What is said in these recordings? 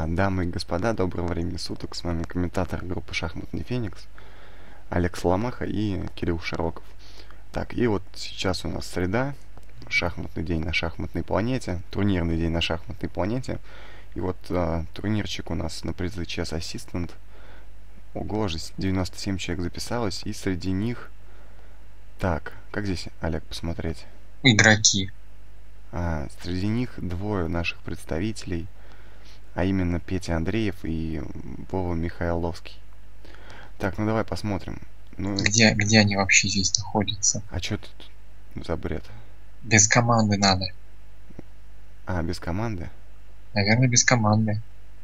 Дамы и господа, доброго времени суток. С вами комментатор группы «Шахматный Феникс» Олег Соломаха и Кирилл Широков. Так, и вот сейчас у нас среда, шахматный день на шахматной планете, турнирный день на шахматной планете. И вот турнирчик у нас на призы Chess Assistant. Ого, 97 человек записалось, и среди них... Так, как здесь, Олег, посмотреть? Игроки. Среди них двое наших представителей, а именно Петя Андреев и Вова Михайловский. Так, ну давай посмотрим. Ну, Где они вообще здесь находятся? а что тут за бред? Без команды надо. Без команды? Наверное, без команды.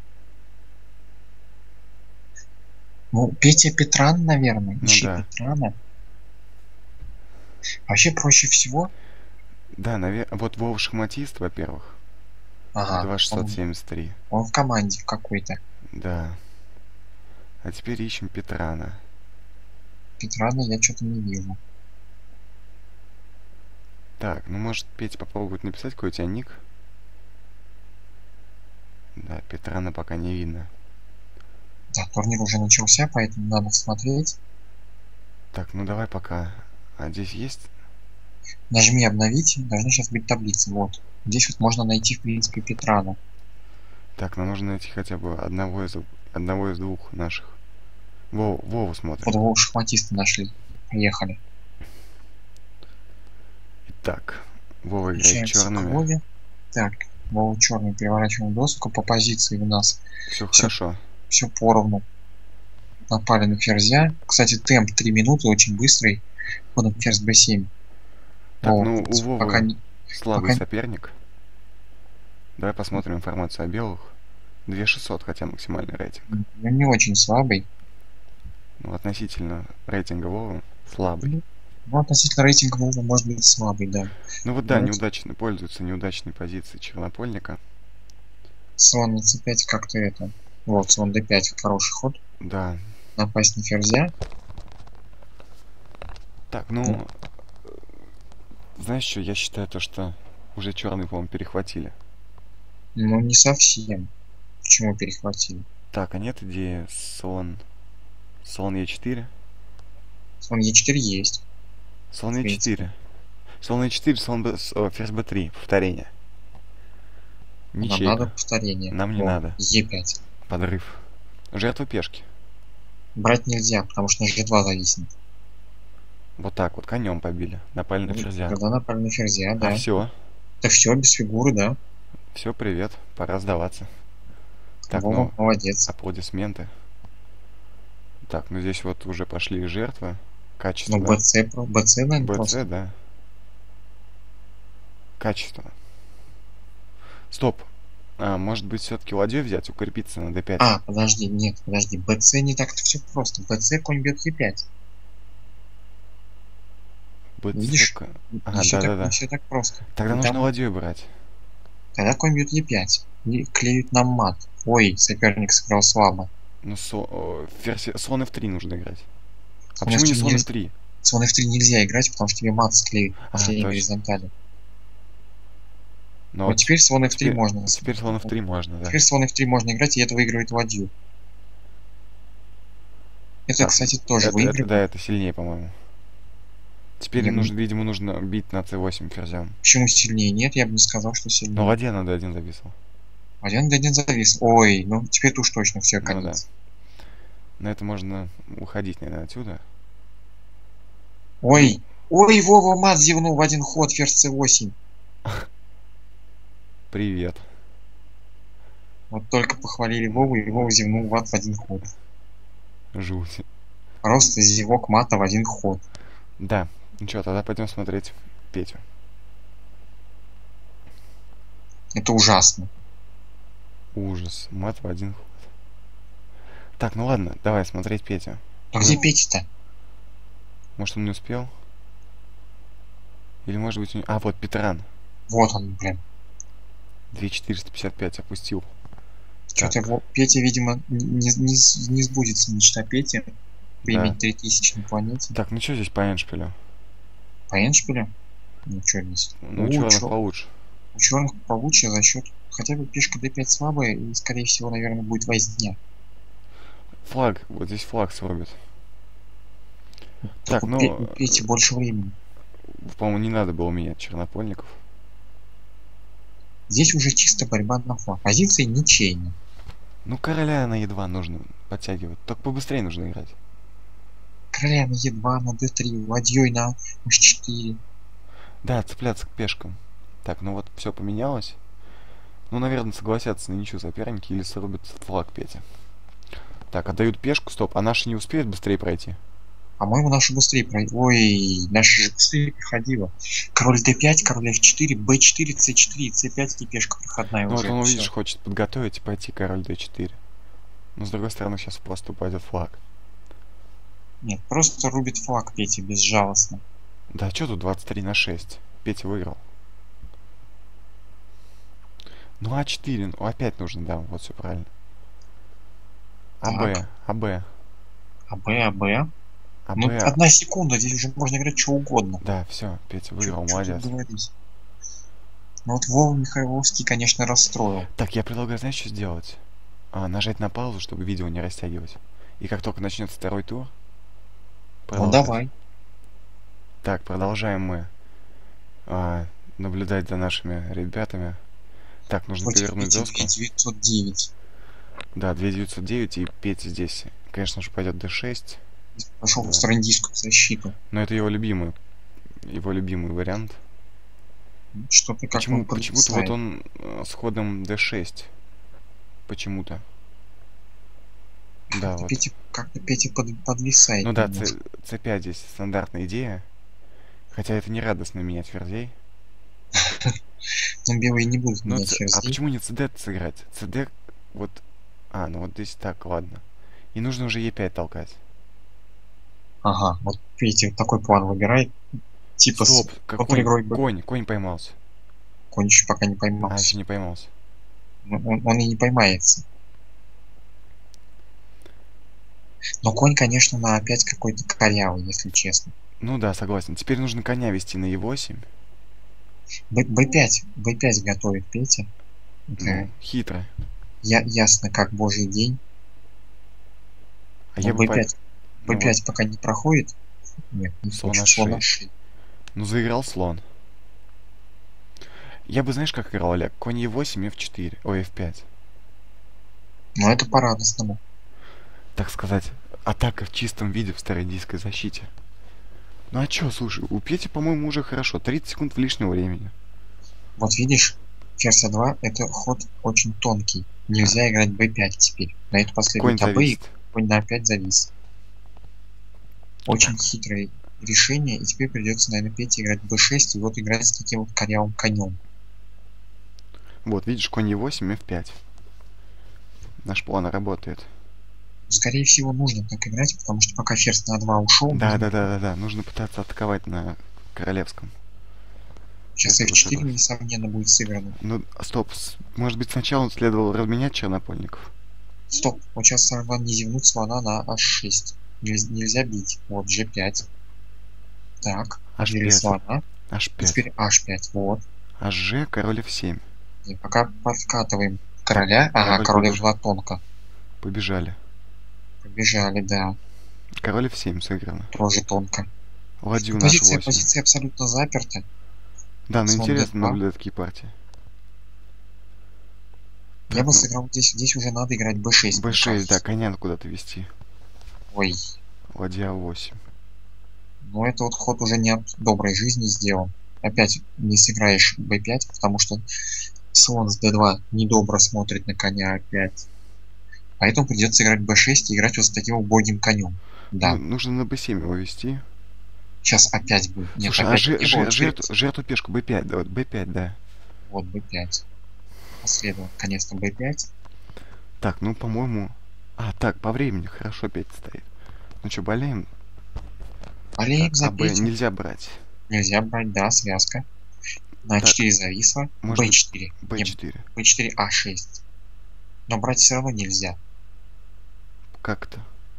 Ну, Петя Петран, наверное. Ну Ищи да. Петрана. Вообще проще всего. Да, вот Вова шахматист, во-первых. Ага, 2673. он в команде какой-то. Да. А теперь ищем Петрана. Петрана я что-то не вижу. Так, ну может Петя попробует написать, какой у тебя ник? Да, Петрана пока не видно. Да, турнир уже начался, поэтому надо смотреть. Так, ну давай пока. А здесь есть? Нажми обновить, должна сейчас быть таблица. Вот. Здесь вот можно найти, в принципе, Петрана. Так, нам нужно найти хотя бы одного из двух наших. Вову смотрим. Вот его шахматисты нашли. Поехали. Итак, Вова играет Включаемся к черными. Вове. Так, Вова черный, переворачиваем доску. По позиции у нас Все хорошо. все поровну. Напали на ферзя. Кстати, темп 3 минуты, очень быстрый. Ходом ферзь b7. Так, Вова, ну у Вовы пока слабый пока- соперник. Давай посмотрим информацию о белых. 2600, хотя максимальный рейтинг. ну, не очень слабый. Ну, относительно рейтинга Вовы слабый. Ну, относительно рейтинга Вова может быть слабый, да. Ну вот да, Вот. неудачно пользуется неудачной позицией чернопольника. Слон на c5 как-то это. Вот, слон d5 хороший ход. Да. Напасть на ферзя. Так, ну, знаешь что, я считаю то, что уже черный, по-моему, перехватили. Ну, не совсем. Почему перехватили? Так, а нет идеи слон Е4? Слон e4 есть. Слон В принципе. Е4. Слон Е4, ферзь Б3, повторение. Нам Ничейка. надо повторение. Нам не надо. e5. Подрыв. Жертва пешки. Брать нельзя, потому что на g2 зависит. Вот так вот, конем побили. Напали на ферзя. Когда напали на ферзя, да. Все. Так все, без фигуры, да. Все, привет. Пора сдаваться. Так, Вова, ну, молодец. аплодисменты. Так, ну здесь вот уже пошли жертвы. Ну, Качественно. BC, наверное, БЦ, просто. да. Качественно. Стоп. Может быть, все-таки ладьей взять, укрепиться на d5? Подожди, нет, подожди. BC не так-то все просто. BC конь бьет e5. Видишь? Ага, Не да-да-да. все так просто. Тогда И нужно там- ладьей брать. Тогда конь бьет e5. И клеют нам мат. Ой, соперник сыграл слабо. Ну, слон f3 нужно играть. А Слон почему не F3 слон нельзя- f3? Слон f3 нельзя играть, потому что тебе мат склеют в последней точно. горизонтали. Но Вот теперь слон f3 можно. Теперь слон f3 можно, да. Теперь слон f3 можно играть, и это выигрывает ладью. Это, Так, кстати, тоже Да, выигрывает. это сильнее, по-моему. Теперь видимо, нужно бить на c8 ферзям. Почему сильнее? Нет, я бы не сказал, что Но сильнее. ладья на d1 зависла. Один завис. Ой, ну теперь уж точно все, Ну конец. На это можно уходить, наверное, отсюда. Ой, Вова мат зевнул в один ход, ферзь c8. Привет. Вот только похвалили Вову, и Вова зевнул мат в один ход. Жуть. Просто зевок мата в один ход. Да. Ну что, тогда пойдем смотреть Петю. Это ужасно. Ужас. Мат в один ход. Так, ну ладно, давай смотреть Петю. А где Петя-то? Может, он не успел? Или может быть у него... вот Петран. Вот он, блин. 2455 опустил. Что-то Петя, видимо, не сбудется мечта Пети. Поиметь 3000 на планете. Так, ну что здесь по эншпилю? По эншпилю? Ну что здесь? Ну, у черных получше. У черных получше за счет Хотя бы пешка d5 слабая, и, скорее всего, наверное, будет возня. Флаг, вот здесь флаг срубит. Так, Так, у Пети больше времени. по-моему, не надо было менять чернопольников. Здесь уже чисто борьба на флаг. Позиция ничейная. Ну, короля на e2 нужно подтягивать. Только побыстрее нужно играть. Короля на e2, на d3, ладьей на h4. Да, цепляться к пешкам. Так, ну вот все поменялось. Ну, наверное, согласятся на ничью соперники или срубят флаг Петя. Так, отдают пешку, стоп. А наши не успеют быстрее пройти? По-моему, наша быстрее пройдет. Ой, наша же быстрее проходила. Король d5, король f4, b4, c4 и c5 и пешка проходная ну уже. вот он, Всё. видишь, хочет подготовить и пойти король d4. Но с другой стороны, сейчас просто упадет флаг. Нет, просто рубит флаг Петя безжалостно. Да, что тут 23/6? Петя выиграл. Ну, а4, ну опять нужно, да, вот все правильно. АБ, Так. АБ. АБ. АБ. Ну, 1 секунда, здесь уже можно играть что угодно. Да, все, Петя выиграл, Чё молодец. тут говорить? Ну вот Вова Михайловский, конечно, расстроил. Так, я предлагаю, знаешь, что сделать? Нажать на паузу, чтобы видео не растягивать. И как только начнется второй тур, Ну продолжать. давай. Так, продолжаем мы наблюдать за нашими ребятами. Так, нужно Против повернуть Пети доску. 2909. Да, 2909, и Петя здесь, конечно же, пойдет d6. Пошел Да. в страндийскую защиту. Но это его любимый вариант. Что-то как он Почему-то вот он с ходом d6. Почему-то. Да, вот. Как-то Петя подвисает. Ну да, немножко. c5 здесь стандартная идея. Хотя это не радостно менять ферзей. Но белые не будут Но менять а ферзей. почему не cd сыграть? cd вот... ну вот здесь так, ладно. И нужно уже e5 толкать. Ага, вот Петя такой план выбирает. Типа Стоп, какой игрой бы конь поймался. конь еще пока не поймался. Еще не поймался. Он и не поймается. Но конь, конечно, на опять какой-то корявый, если честно. Ну да, согласен. Теперь нужно коня вести на e8. b5 готовит Петя. Ну, хитро. Ясно, как божий день. А я бы... b5 Ну b5 пока не проходит. Нет, не Слон хочет. Слон h6. Ну, заиграл слон. Я бы, знаешь, как играл, Олег? Конь e8, f4. Ой, f5. Но это по-радостному. Так сказать, атака в чистом виде в стародийской защите. Ну а чё, слушай, у Пети, по-моему, уже хорошо. 30 секунд лишнего времени. Вот видишь, ферзь А2 это ход очень тонкий. Нельзя играть b5 теперь. На это последует Конь АБ и зависит. конь на А5 завис. Очень хитрое решение, и теперь придется, наверное, Пете играть b6 и вот играть с таким вот корявым конем. Вот, видишь, конь e8, f5. Наш план работает. Скорее всего, нужно так играть, потому что пока ферзь на А2 ушел, Да. Нужно пытаться атаковать на королевском. сейчас Это f4, вот несомненно, будет сыграно. Ну, стоп. Может быть, сначала следовало разменять чернопольников? Стоп, вот сейчас Сарван не зевнут слона на h6. Нельзя бить. Вот, g5. Так, отвели слона. h5. Теперь h5, вот. hg, король f7. И пока подкатываем короля. Ага, король f2 тонко. Побежали. Побежали, да. Король f7 сыграно. Тоже тонко. Ладью наш 8. Позиция абсолютно заперта. Да, но Слон интересно d2. наблюдать такие партии. Я бы сыграл здесь уже надо играть b6. b6, да, коня куда-то вести. Ой. Ладья 8. Ну это вот ход уже не от доброй жизни сделан. Опять не сыграешь b5, потому что слон с d2 недобро смотрит на коня опять. Поэтому придется играть b6 и играть вот с таким убогим конем. Да. Ну, нужно на b7 его вести. Сейчас опять будет. Нет, Слушай, опять жертву пешку b5, да, вот b5, да. Вот b5. Последовал, наконец-то b5. Так, ну, по-моему... так, по времени хорошо Петя стоит. Ну что, болеем? Болеем за Петю. Нельзя брать. Нельзя брать, да, связка. На 4 зависла. b4. b4. b4, a6. Но брать все равно нельзя. Как-то.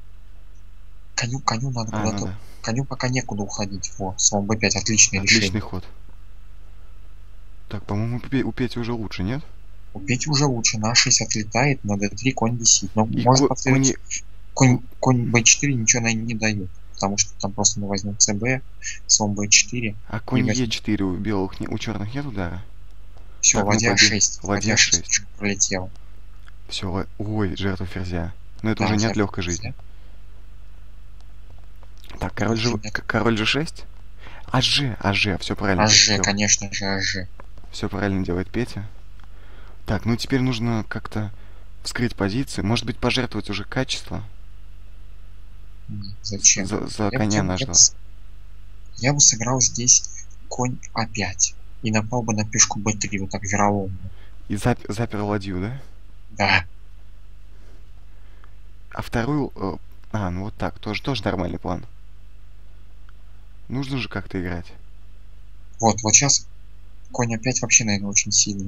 Коню надо куда-то. Да. Коню пока некуда уходить. Вот, слон b5, отличное решение. Отличный ход. Так, по-моему, у Пети уже лучше, нет? У Пети уже лучше. На А6 отлетает, на d3 конь висит. Но И может конь... последовать конь b4 ничего не дает. Потому что там просто мы возьмем cb, слон b4 А и конь возьмем. Е4 у белых, у черных нет удара? Все, Так, ну ладья победа. 6. Ладья Ладья 6 6. пролетела. Все, ой, жертва ферзя. Но это Да, уже нет жертва легкой жизни. ферзя. Так, Уже нет. король G6? АЖ, все правильно. АЖ, конечно же, АЖ. Все правильно делает Петя. Так, ну теперь нужно как-то вскрыть позиции. Может быть, пожертвовать уже качество? Зачем? За Я бы, коня я, бы- я нашего. бы с- я бы сыграл здесь конь А5 и напал бы на пешку Б3, вот так вероломно. И запер ладью, да? Да, А вторую... ну вот так, тоже нормальный план. Нужно же как-то играть. вот сейчас конь А5 вообще, наверное, очень сильный.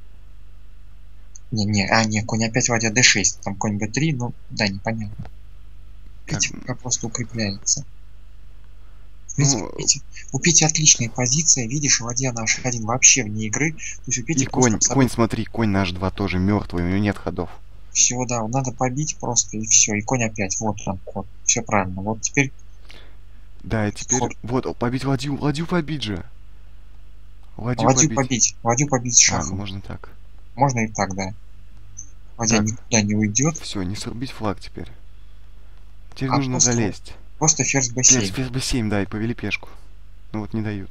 Не, конь А5 ладья D6, там конь Б3, ну, да, непонятно. Как... Петя пока просто укрепляется. В принципе, Ну, у Пети отличная позиция, видишь, ладья на H1 вообще вне игры. То есть у и Пети просто абсолютно смотри, конь на H2 тоже мертвый, у него нет ходов. все, да, надо побить просто и все. И конь опять, вот он, ход. Все правильно. Вот теперь Да, и теперь... ход. Вот, побить ладью побить же. Ладью Ладью побить. побить. Ладью побить Ну шахом. можно так. Можно и так, да. Ладья Так, никуда не уйдет. все, не срубить флаг теперь. Теперь А нужно залезть. просто ферзь b7. Ферзь b7, да, и повели пешку. Ну вот не дают.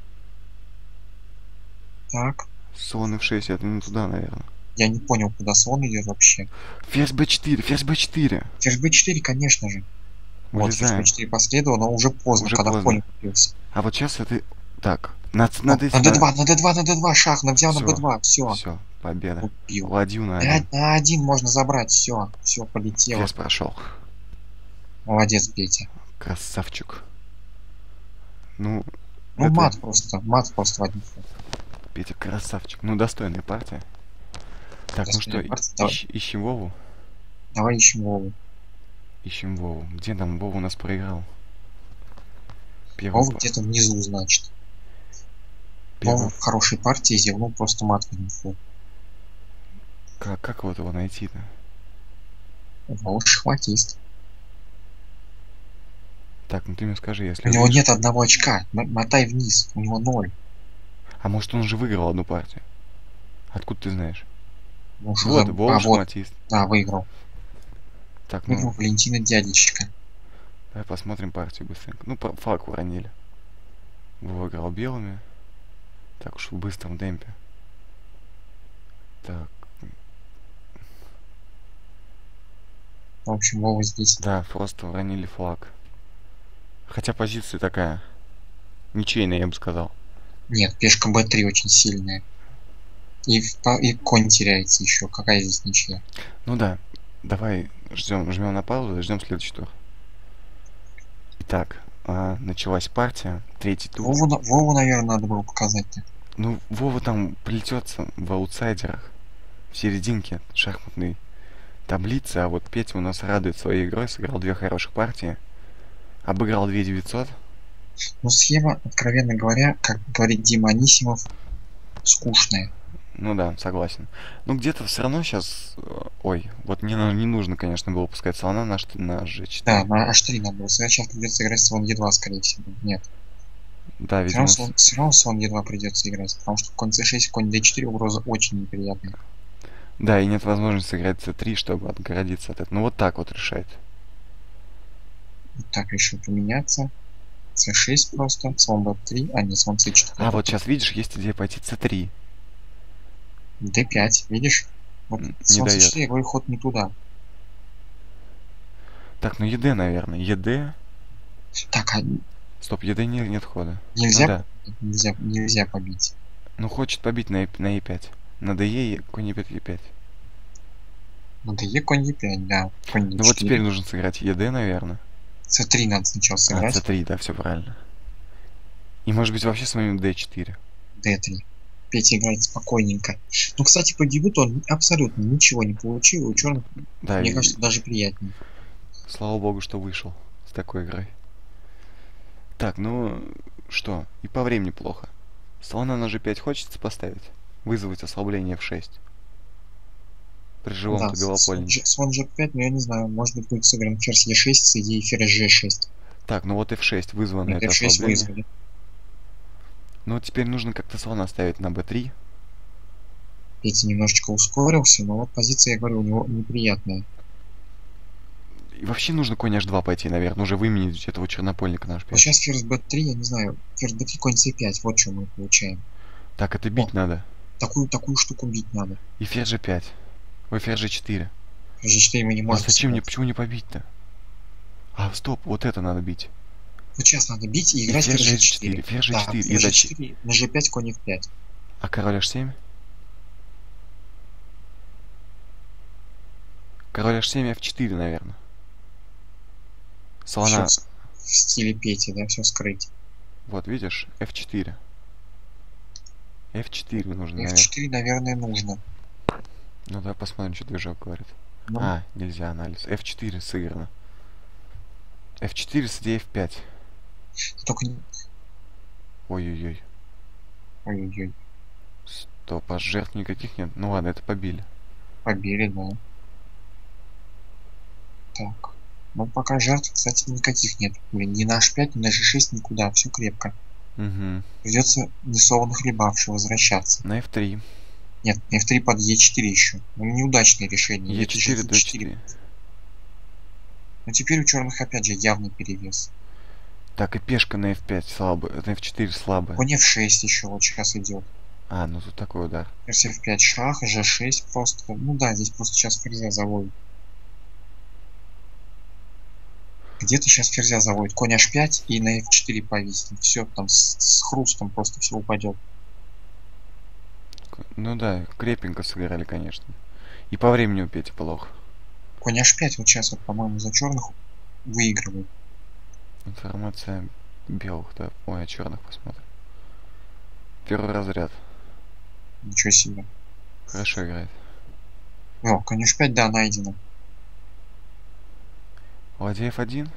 Так. Слон f6, это не туда, наверное. Я не понял, куда слон идет вообще. Ферзь b4, ферзь b4. Ферзь b4, конечно же. Вот, ферзь Вылезаем. b4 последовал, но уже поздно, Уже когда поздно. конь купился. А вот сейчас это... Так, на На d2, d2, шах, взял на Все, b2, все. все, победа. Убил. Ладью на На 1. А1 можно забрать, все, полетело. Ферзь прошел. Молодец, Петя. Красавчик. Ну, Ну, это... мат просто в один ход. Петя красавчик. Ну, достойная партия. Так, ну что, Достойная партия. Давай. ищем Вову? Давай ищем Вову. Ищем Вову. Где там Вова у нас проиграл? Первый Вова где-то внизу, значит. Вова в хорошей партии зевнул просто мат в один ход. Как вот его найти-то? Вова шахматист. Так, ну ты мне скажи, если... У него нет одного очка. Мотай вниз. У него 0. А может он уже выиграл одну партию? Откуда ты знаешь? Ну, Вот, Вова вот. шахматист. Да, выиграл. Так, Выиграл ну, Валентина дядечка. давай посмотрим партию быстренько. Ну, флаг уронили. Вова играл белыми. Так уж в быстром темпе. Так, В общем, Вова здесь. да, просто уронили флаг. Хотя позиция такая... Ничейная, я бы сказал. Нет, пешка b3 очень сильная. И конь теряется еще. Какая здесь ничья? Ну да, давай жмем на паузу и ждем следующий тур. Итак, началась партия, третий тур. Вову, наверное, надо было показать-то. Ну, Вова там плетется в аутсайдерах, в серединке шахматной таблицы, а вот Петя у нас радует своей игрой, сыграл 2 хороших партии, обыграл 2900. Ну, схема, откровенно говоря, как говорит Дима Анисимов, скучная. Ну да, согласен. Ну где-то все равно сейчас... Ой, вот не нужно, конечно, было пускать слона на G4. Да, на H3 надо было сыграть. Сейчас придется играть слон E2, скорее всего. Нет. Да, Все видимо... равно слон E2 придется играть, потому что конь C6, конь D4 угроза очень неприятная. Да, и нет возможности сыграть C3, чтобы отгородиться от этого. Ну вот так вот решает. Вот так решил поменяться. C6 просто, слон B3, а не слон C4. А вот сейчас, видишь, есть идея пойти C3. D5, видишь? Вот Не слон дает. C4, я говорю, ход не туда. Так, ну ЕД, наверное. ЕД. Так, а Стоп, ЕД нет хода. нельзя, Ну, да. нельзя побить. Ну хочет побить на Е5. На ДЕ конь Е5, Е5. Ну, DE конь E5, да. Конь D4. Ну вот теперь нужно сыграть ЕД, наверное. C3 надо сначала сыграть. C3, да, все правильно. И может быть вообще с моим D4. D3. Петя играет спокойненько. Ну, кстати, по дебюту он абсолютно ничего не получил. У черных, Да, мне и кажется, даже приятнее. слава богу, что вышел с такой игрой. Так, ну что, и по времени плохо. Слона на G5 хочется поставить? Вызвать ослабление F6. при Да, живом-то белопольнике. слон G5, но я не знаю, может быть будет сыгран ферзь E6 с идеей ферзь G6. Так, ну вот F6 вызвано Нет, это F6 ослабление. вызвали. Ну вот теперь нужно как-то слона ставить на B3. Петя немножечко ускорился, но вот позиция, я говорю, у него неприятная. И вообще нужно конь H2 пойти, наверное, уже выменить этого чернопольника на Вот H5. сейчас ферзь B3, я не знаю, ферзь B3, конь C5, вот что мы получаем. Так, это О, бить надо. такую штуку бить надо. И ферзь G5. Ой, ферзь G4. Ферзь G4 мы не А можем зачем мне, сыграть. почему не побить-то? А, стоп, вот это надо бить. Вот сейчас надо бить и И играть ферзь ферзь G4, G4. ферзь Да, G4. И ферзь зачем? G4 на G5, конь F5. А король H7? Король H7, F4, наверное. Все Слона. в стиле Пети, да, все скрыть. Вот, видишь? F4. F4 нужно, наверное. F4, наверное, нужно. Ну, давай посмотрим, что движок говорит. Ну, А, нельзя анализ. F4 сыграно. F4 с идеей F5. только... Ой-ой-ой. Ой-ой-ой, Стоп, а жертв никаких нет? Ну ладно, это побили. побили, да. Так. Ну, пока жертв, кстати, никаких нет. Блин, ни на H5, ни на G6, никуда. Все крепко. Угу. Придется несованно хлебавши возвращаться. На F3. Нет, F3 под E4 еще. Ну, неудачное решение. Это же E4, D4. Но теперь у черных опять же явный перевес. Так, и пешка на F5 слабая. На F4 слабая. Конь F6 еще вот сейчас идет. А, ну тут такой удар. Ферзь F5 шах, G6 просто. Ну да, здесь просто сейчас ферзя заводит. Где-то сейчас ферзя заводит. Конь H5 и на F4 повиснет. Все там с хрустом просто все упадет. Ну да, крепенько сыграли, конечно. И по времени у Пети плохо. Конь H5 вот сейчас вот, по-моему, за черных выигрывает. Информация белых, да. Ой, а черных посмотрим. Первый разряд. Ничего себе. Хорошо играет. О, конь H5, да, найдено. Ладья F1.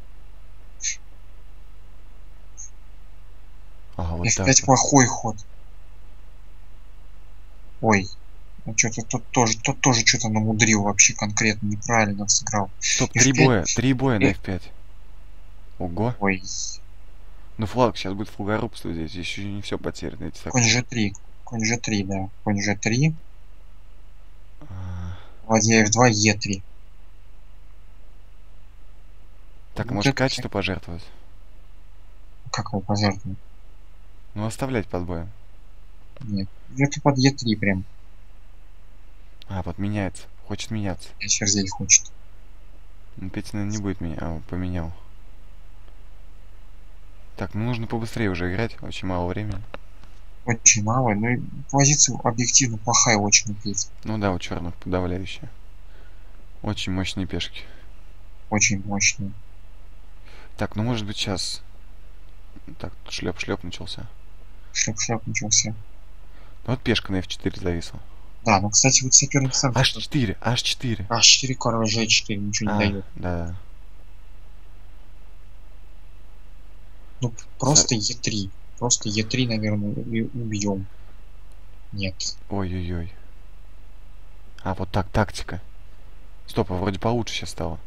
Ага, вот F5 так. плохой ход. Ой. Ну что-то тот тоже что-то намудрил вообще конкретно, неправильно сыграл. Стоп, F5. 3 боя. 3 боя на Э. F5. Ого. Ой. Ну флаг, сейчас будет флагорубство здесь. Еще не все потеряно. Эти Конь G3. Конь G3, да. Конь G3. А, Ладья F2, E3. Так, Вот может это качество пожертвовать? как его пожертвовать? Ну, оставлять под боем. Нет. Это под E3 прям. А, вот меняется. Хочет меняться. Я ферзей хочет. Ну, Петя, наверное, не будет меня. А, поменял. Так, ну нужно побыстрее уже играть. Очень мало времени. Очень мало. Ну и позиция объективно плохая очень у Пети. Ну да, у черных подавляющая. Очень мощные пешки. Очень мощная. Так, ну может быть сейчас. Так, шлеп-шлеп начался. Шлеп-шлеп начался. Ну, вот пешка на F4 зависла. Да, ну кстати, вот соперник сам... H4, H4. H4, король G4 ничего не дает. Да. Ну, просто E3. Просто E3, наверное, убьем. Нет. Ой-ой-ой. А, вот так, тактика. Стоп, а вроде получше сейчас стало.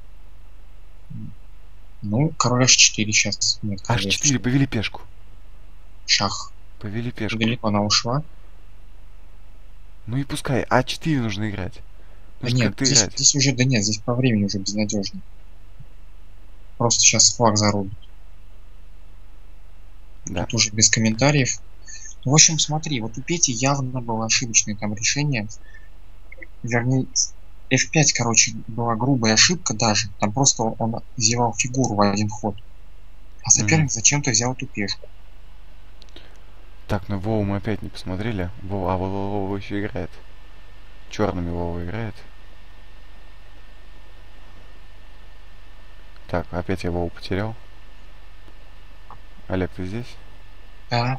Ну, король H4 сейчас. Нет, король H4, повели пешку. Шах. Повели пешку. Далеко она ушла. Ну и пускай. А4 нужно играть. Да Нужно нет, как-то здесь, играть. здесь уже, да нет, здесь по времени уже безнадежно. Просто сейчас флаг зарубит. Да. Тут уже без комментариев. Ну, в общем, смотри, вот у Пети явно было ошибочное там решение. Вернее, F5, короче, была грубая ошибка даже. Там просто он взял фигуру в один ход. А соперник зачем-то взял эту пешку. Так, ну Вову мы опять не посмотрели. Вова еще играет. Черными Вова играет. Так, опять я Вову потерял. Олег, ты здесь? Да.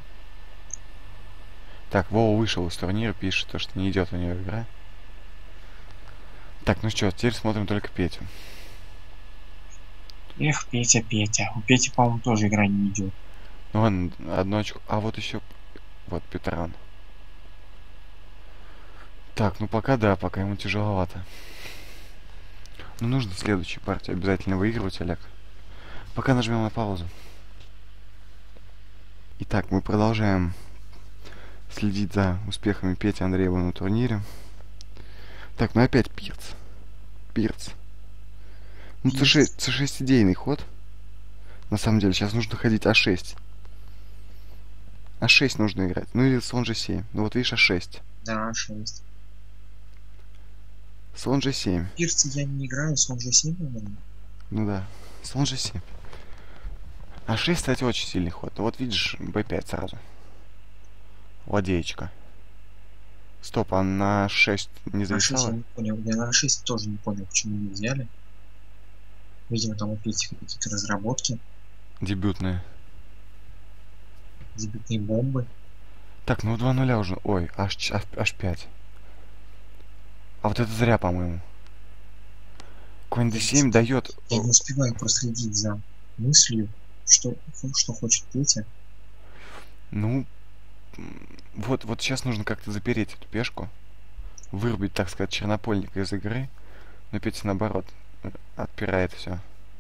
Так, Вова вышел из турнира, пишет, то, что не идет у него игра. Так, ну что, теперь смотрим только Петю. Эх, Петя, Петя. У Пети, по-моему, тоже игра не идет. Ну ладно, одно очко. А вот еще. Вот Петран. Так, ну пока да, пока ему тяжеловато. Ну нужно следующую партию обязательно выигрывать, Олег. Пока нажмем на паузу. Итак, мы продолжаем следить за успехами Пети Андреева на турнире. Так, ну опять Пирц. Пирц. Ну c6, c6 идейный ход. На самом деле, сейчас нужно ходить а6. А6 нужно играть. Ну или слон g7. Ну вот видишь, а6. Да, 6. Слон g7. Пирцы я не играю, слон g7, наверное. Ну да. Слон g7. А6, кстати, очень сильный ход. Вот видишь, b5 сразу. Ладеечка. Стоп, а на 6 не На 6 я зависала? не понял. Я на 6 тоже не понял, почему не взяли. Видимо, там опять какие-то разработки. Дебютная. Дебютные бомбы. Так, ну 2-0 уже. Ой, h5. А вот это зря, по-моему. Конь d7 дает... Я не успеваю проследить за мыслью, что хочет Петя. Ну, вот сейчас нужно как-то запереть эту пешку. Вырубить, так сказать, чернопольника из игры. Но Петя, наоборот, отпирает все.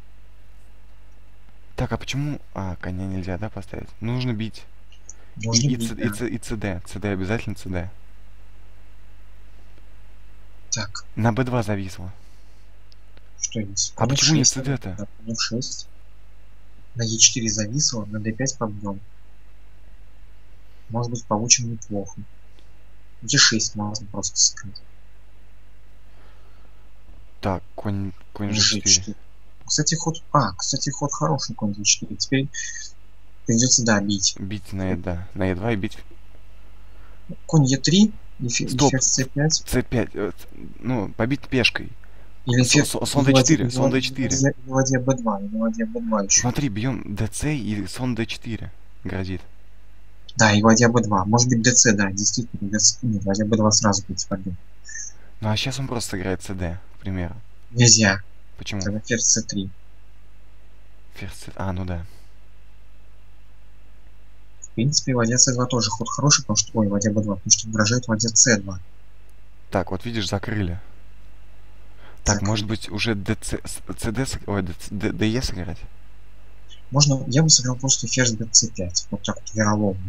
Так, а почему... А, коня нельзя, да, поставить? Нужно бить. Можно И бить, да. cd. cd, обязательно cd. Так, На b2 зависло. что есть? А почему не cd-то? Да, конь 6. На e4 зависло, на d5 побьем. Может быть, получим неплохо. e6 можно просто сыграть. Так, конь g4. Кстати, ход хороший, конь d4. Теперь придется, да, бить. Бить на e2. На e2 и бить... Конь e3 и Стоп. ферзь c5. c5. Ну, побить пешкой. Или Слон d4. Слон d4. Или ладья b2. Или ладья b2 еще. Смотри, бьем dc и слон d4. Грозит. Да, и ладья b2. Может быть dc, да, действительно. DC. Нет, ладья b2 сразу будет побед. Ну а сейчас он просто играет cd, к примеру. Нельзя. Почему? Тогда ферзь c3. Ферзь c... А, ну да. В принципе, ладья c2 тоже ход хороший, потому что... Ой, ладья b2, потому что угрожает ладья c2. Так, вот видишь, закрыли. Так, может быть, уже dc... cd... Ой, de сыграть? Можно... Я бы сыграл просто ферзь bc5. Вот так вот, вероломно.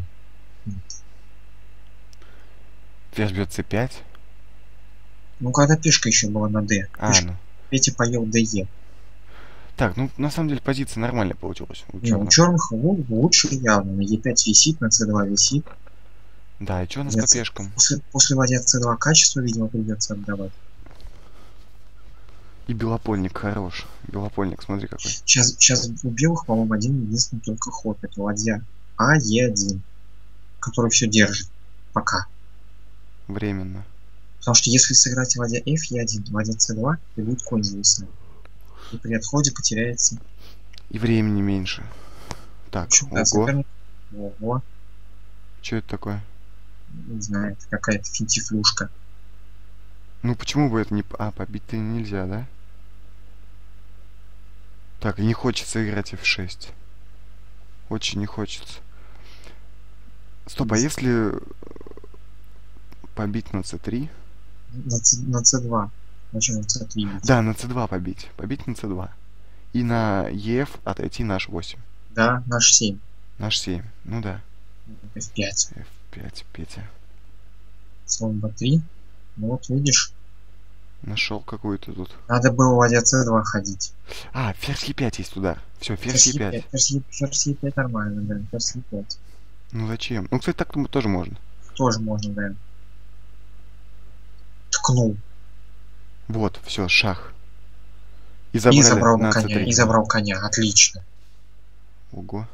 Ферзь бьет c5. Ну, когда пешка еще была на d. Ну. Петя поел de. Так, ну, на самом деле, позиция нормальная получилась у У черных лучше явно. На e5 висит, на c2 висит. Да, и что у нас по пешкам? После ладья c2 качество, видимо, придется отдавать. И белопольник хорош. Белопольник, смотри какой. Сейчас у белых, по-моему, один единственный только ход. Это ладья А, Е1. Который все держит. Пока. Временно. Потому что если сыграть ладья F, Е1, ладья c2, то будет конь зависать. И при отходе потеряется. И времени меньше. Так, ого. Ого. Что это такое? Не знаю, это какая-то финтифлюшка. Ну почему бы это не... А, побить-то нельзя, да? Так, и не хочется играть f6. Очень не хочется. Стоп, а если побить на c3? На c2. Зачем на c3? Да, на c2 побить. Побить на c2. И на ef отойти на h8. Да, на h7. На h7, ну да. f5. f5, Петя. Слон b3. Ну вот видишь. Нашел какую-то тут. Надо было ладья c2 ходить. А, ферзь e5 есть удар. Все, ферзь e5. Ферзь e5 нормально, да. Ферзь e5. Ну зачем? Ну, кстати, так тоже можно. Тоже можно, да. Ткнул. Вот, все, шах. И забрал на коня. c3. И забрал коня. Отлично. Ого.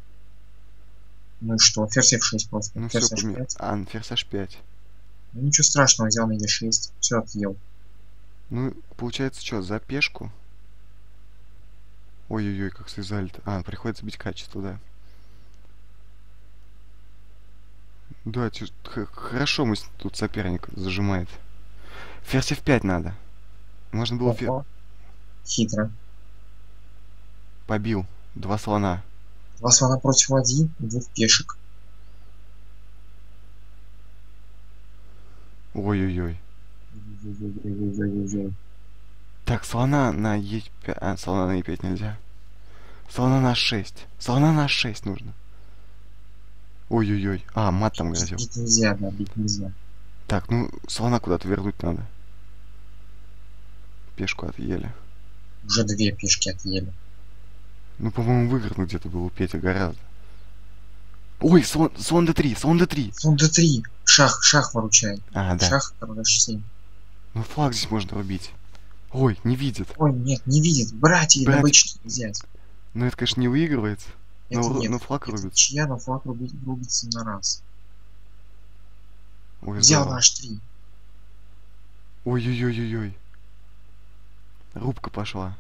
Ну и что? Ферзь f6 просто. Ну ферзь все, h5. А, ферзь h5. Ну ничего страшного, взял на e6. Все отъел. Ну, получается, что, за пешку? Ой-ой-ой, как связали-то. А, приходится бить качество, да. Да, хорошо мы тут соперник зажимает. Ферзь f5 надо. Можно было Хитро. Побил. 2 слона. 2 слона против ладьи и 2 пешек. Ой-ой-ой. Ой-ой-ой-ой-ой-ой-ой. Так, слона на Е5. А, слона на Е5 нельзя. Слона на H6. Слона на H6 нужно. Ой-ой-ой. А, мат там грозил. Бить нельзя, да, бить нельзя. Так, ну, слона куда-то вернуть надо. Пешку отъели. Уже две пешки отъели. Ну, по-моему, выиграно где-то был у Пети гораздо. Ой, слон d3, слон d3. Слон d3. Шах выручай. А, да. Шах, король h7. Ну, флаг здесь можно рубить. Ой, не видит. Ой, нет, не видит. Братья, на Братья. b4 взять. Ну, это, конечно, не выигрывается. Это нет. Но флаг Это рубится. чья, но флаг рубится на раз. Ой, Взял здорово. на h3. Ой-ой-ой-ой-ой. Рубка пошла.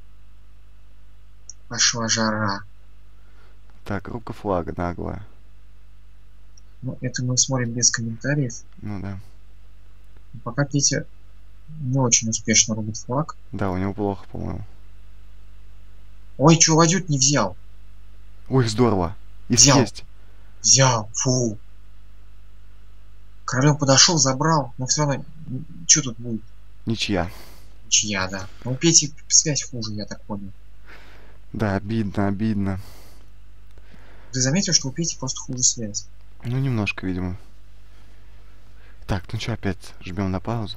Пошла жара. Так, рубка флага наглая. Ну, это мы смотрим без комментариев. Ну да. Пока Петя не очень успешно рубит флаг. Да, у него плохо, по-моему. Ой, чё, ладют не взял? Ой, здорово. И Взял. съесть. Взял, фу. Королем подошел, забрал, но все равно, что тут будет? Ничья. Ничья, да. Ну, у Пети связь хуже, я так понял. Да, обидно, обидно. Ты заметил, что у Пети просто хуже связь? Ну, немножко, видимо. Так, ну что, опять жмем на паузу.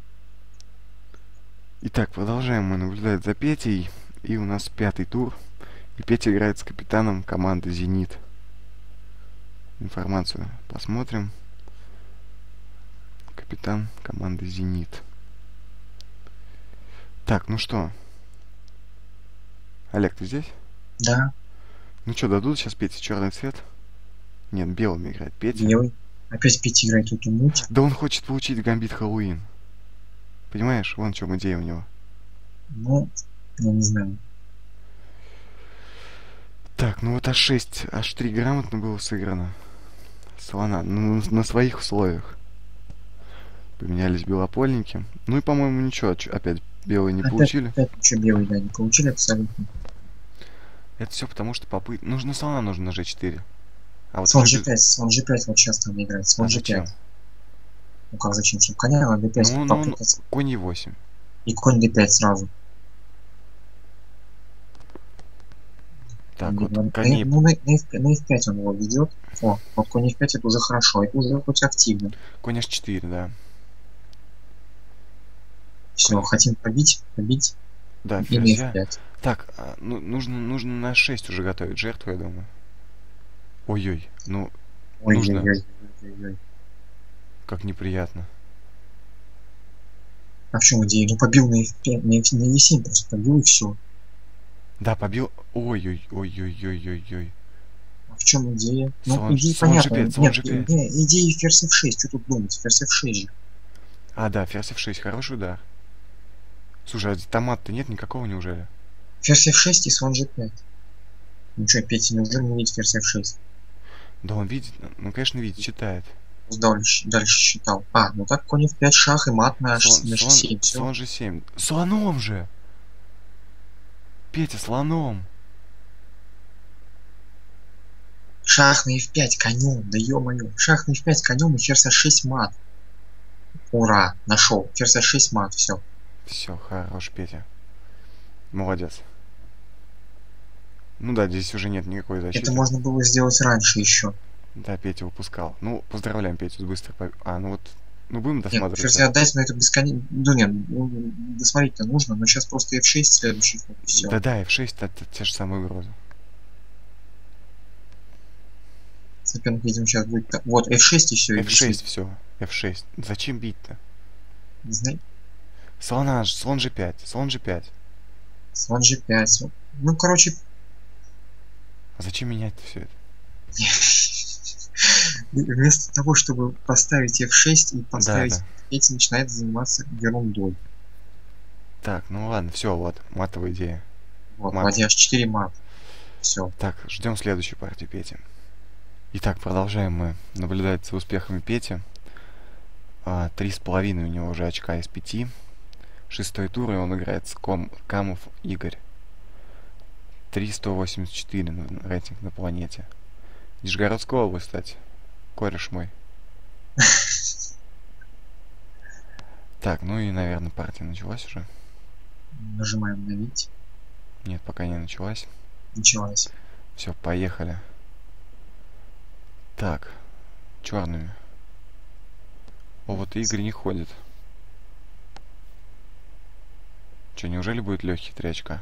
Итак, продолжаем мы наблюдать за Петей. И у нас 5-й тур. И Петя играет с капитаном команды «Зенит». Информацию посмотрим. Капитан команды «Зенит». Так, ну что? Олег, ты здесь? Да, Ну что, дадут сейчас Пете черный цвет? Нет, белым играет Петя. белый. Опять Петя играет эту муть. Да он хочет получить гамбит Хэллоуин. Понимаешь? Вон в чем идея у него. Ну, я не знаю. Так, ну вот H6, H3 грамотно было сыграно. Слона. Ну, на своих условиях. Поменялись белопольники. Ну и, по-моему, ничего. Опять белые не получили. Опять ничего белый, да, не получили абсолютно. Это все потому, что нужно слона нужно на G4. А вот Слон уже G5, слон G5 вот сейчас там играет. Слон А зачем? G5. Ну как зачем? Чтобы коня на D5 Ну, попытаться. конь E8. И конь D5 сразу. Так, вот Ну, коней... ну, на F5 он его ведет. О, вот конь F5 это уже хорошо. Это уже хоть активно. Конь H4, да. Все, хотим побить. Да, И на ферзя. F5. Так, ну, нужно на 6 уже готовить жертву, я думаю. Ой-ой, ну, нужно. Ой-ой-ой. Как неприятно. А в чем идея? Ну побил на F5, на E7 просто побил и все. Да, побил. Ой-ой-ой-ой-ой-ой-ой. А в чем идея? Ну, Слон идея слон понятна. G5, слон Нет, G5. идея ферзь F6, что тут думать? Ферзь F6 же. А, да, ферзь F6, хороший удар. Слушай, а томат-то нет никакого, неужели? Ферзь F6 и слон G5. Ну что, Петя, неужели не видит ферзь F6? Да, он видит, ну, конечно, видит, читает. Дальше считал. А, ну так конь F5, шах и мат на H7. Все. Слон G7. Слоном же! Петя, слоном! Шах на F5 конем, да ё-моё. Шах на F5 конем и ферзь H6 мат. Ура, нашел. Ферзь H6 мат, все. Все, хорош, Петя. Молодец. Ну да, здесь уже нет никакой защиты. Это можно было сделать раньше еще. Да, Петя упускал. Ну, поздравляем Петю с быстрой ну вот, ну будем Нет, досматривать. ферзь отдать, но это бесконечно. Ну нет, досмотреть-то нужно, но сейчас просто F6 следующий ход, и все. Да, F6 это те же самые угрозы. Соперник, видимо, сейчас будет... Вот, F6 и все. F6, все. F6. Зачем бить-то? Не знаю. Слон G5, слон G5. Слон G5. Ну, короче... А зачем менять все это? Вместо того, чтобы поставить F6 и поставить Да. эти, начинает заниматься ерундой. Так, ну ладно, все, вот, матовая идея. Вот, Мат. ладья H4 мат. Все. Так, ждем следующую партию Пети. Итак, продолжаем мы наблюдать за успехами Пети. 3,5 у него уже очка из 5. 6-й тур, и он играет с Камов Игорь. 3,184 рейтинг на планете. Нижегородская область, кстати. Кореш мой. Так, ну и, наверное, партия началась уже. Нажимаем обновить. Нет, пока не началась. Началась. Все, поехали. Так, черными. О, вот Игорь не ходит. Че, неужели будет легкий 3 очка?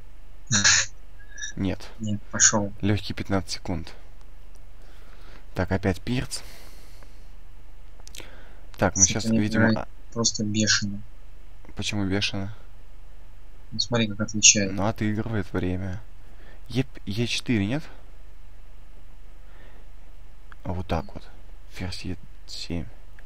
Нет. Нет, пошел. Легкий 15 секунд. Так, опять Пирц. Так, ну сейчас, видимо... Просто бешено. Почему бешено? Ну, смотри, как отвечает. Ну, отыгрывает время. Е4, нет? А вот так вот. Ферзь Е7.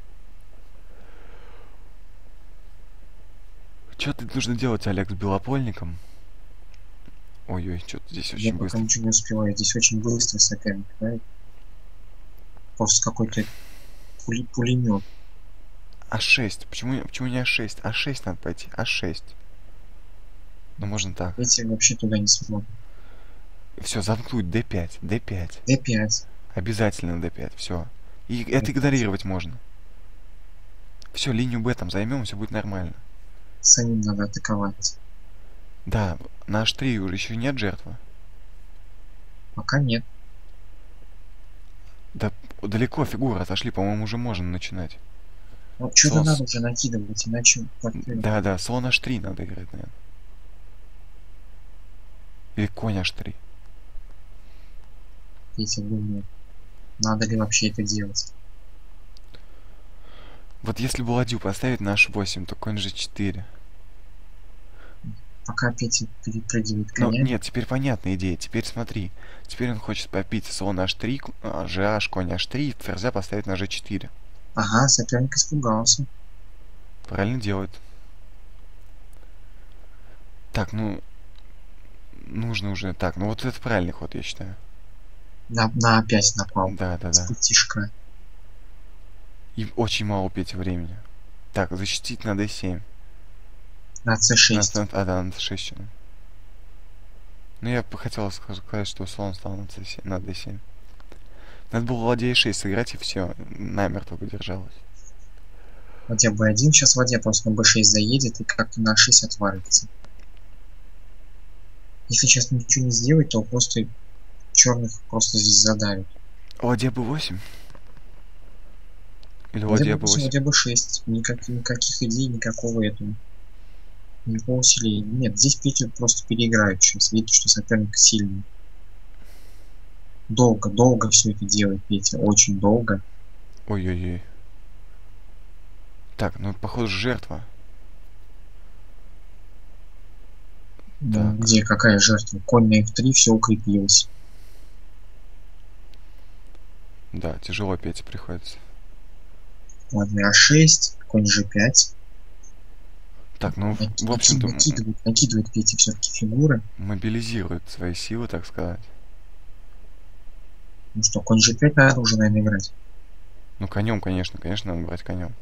Что ты нужно делать, Олег, с белопольником? Ой-ой, что-то здесь очень быстро. Я пока ничего не успеваю. Здесь очень быстро соперник, да? Просто какой-то пулемет. А6. Почему не А6? А6 надо пойти. А6. Ну, можно так. Эти вообще туда не смотрят. Все, замкнуть. D5. D5. D5. Обязательно D5. Все. И это игнорировать можно. Все, линию Б там займем, все будет нормально. Самим надо атаковать. Да, на H3 уже еще нет жертвы. Пока нет. Да, далеко фигуры отошли, по-моему, уже можно начинать. Вот что-то надо уже накидывать, иначе... Да, слон H3 надо играть, наверное. Или конь H3. Я думаю, надо ли вообще это делать. Вот если бы ладью поставить на H8, то конь G4. Пока Петя перепрыгивает коня. Ну, нет, теперь понятная идея. Теперь смотри. Теперь он хочет попить слон H3, GH, конь H3 и ферзя поставить на G4. Ага, соперник испугался. Правильно делает. Так, ну... Нужно уже... Так, ну вот это правильный ход, я считаю. На опять напал. Да. Спутишка. И очень мало Пети времени. Так, защитить на D7. На C6. Да, на C6. Ну, я бы хотел сказать, что слон стал на D7. Надо было ладья E6 сыграть, и все, намертво бы держалось. Ладья B1, сейчас ладья просто на B6 заедет и как-то на 6 отвалится. Если сейчас ничего не сделать, то просто черных просто здесь задавят. Ладья B8? Или ладья B8? Ладья B6. Никаких идей, никакого этого. Никакого усиления. Нет, здесь Петю просто переиграют сейчас. Видите, что соперник сильный. Долго все это делает Петя. Очень долго. Ой-ой-ой. Так, ну похоже жертва. Ну, где какая жертва? Конь на F3, все укрепилось. Да, тяжело Пете приходится. Ладно, А6, конь G5. Так, ну, в общем-то... Накидывает Петя все-таки фигуры. Мобилизирует свои силы, так сказать. Ну что, конь G5 надо уже, наверное, играть. Ну, конем, конечно, надо брать конем.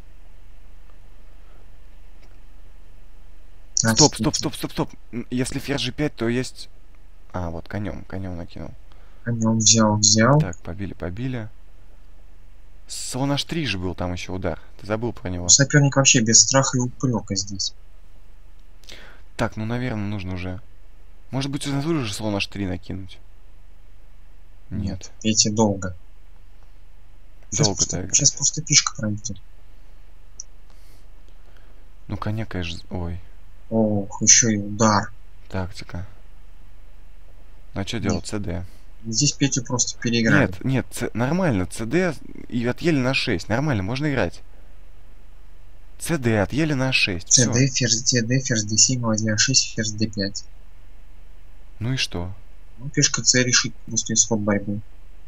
Стоп. Если ферзь G5, то есть... А, вот, конем накинул. Конем взял. Так, побили. Слон H3 же был там еще удар. Ты забыл про него. Соперник вообще без страха и упрека здесь. Так, ну, наверное, нужно уже... Может быть, уже слон H3 накинуть? Нет. Петя долго. Долго, да, играть. Сейчас просто пешка пройдет. Ну, коня, конечно... Ой. Ох, еще и удар. Тактика. Ну, а что делать? CD. Здесь Петю просто переиграют. Нет, нормально. CD и отъели на 6. Нормально, можно играть. CD отъели на 6. CD, ферзь D, ферзь D7, ладья 6, ферзь D5. Ну и что? Ну, пешка C решит просто исход борьбы.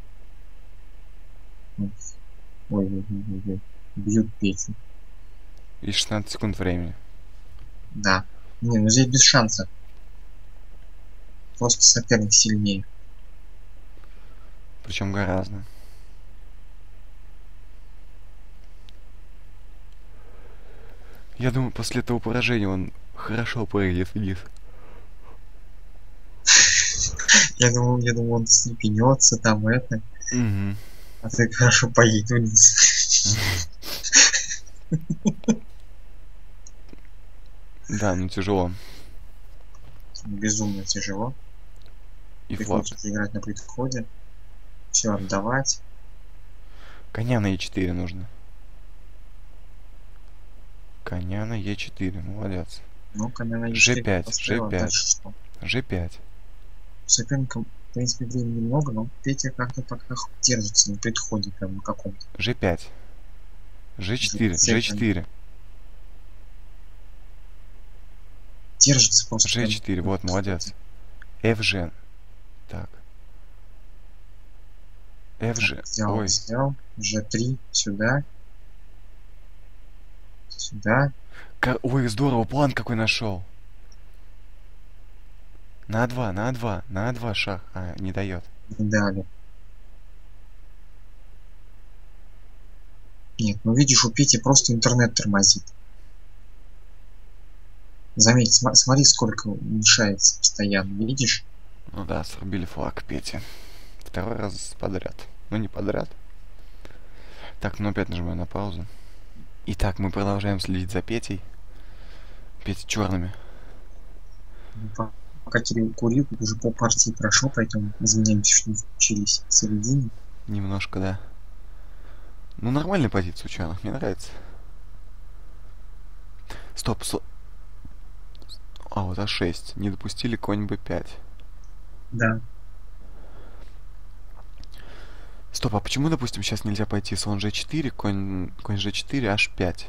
Ой. Бьют Петю. И 16 секунд времени. Да. Не, ну здесь без шанса. Просто соперник сильнее. Причем гораздо. Я думаю, после этого поражения он хорошо прыгнет вниз. Я думал, он стрепенется там это. Угу. А ты хорошо поедет вниз. Да, ну тяжело. Безумно тяжело. И флаг. Приходится играть на подходе. Все отдавать. Коня на Е4 нужно. Коня на Е4, молодец. Ну, коня на Е4 G5, поставила. G5, Дальше что? G5. У соперника, в принципе, времени много, но Петя как-то пока держится на предходе прям на каком-то. G5. G4, G4. Держится просто. G4, вот, молодец. FG. Так. FG. Взял, Ой. взял. G3 сюда. Сюда. Ой, здорово, план какой нашел. На А2, на А2, на А2 шах. А, не дает. Не дали. Нет, ну видишь, у Пети просто интернет тормозит. Заметь, смотри, сколько уменьшается постоянно, видишь? Ну да, срубили флаг Пети. Второй раз подряд. Ну не подряд. Так, ну опять нажимаю на паузу. Итак, мы продолжаем следить за Петей. Петя черными. Пока Кирилл курил, тут уже пол партии прошло, поэтому извиняемся, что не включились в середине. Немножко, да. Ну, нормальная позиция у черных, мне нравится. Стоп, А, вот А6. Не допустили конь Б5. Да. Стоп, а почему, допустим, сейчас нельзя пойти слон G4, конь G4, H5?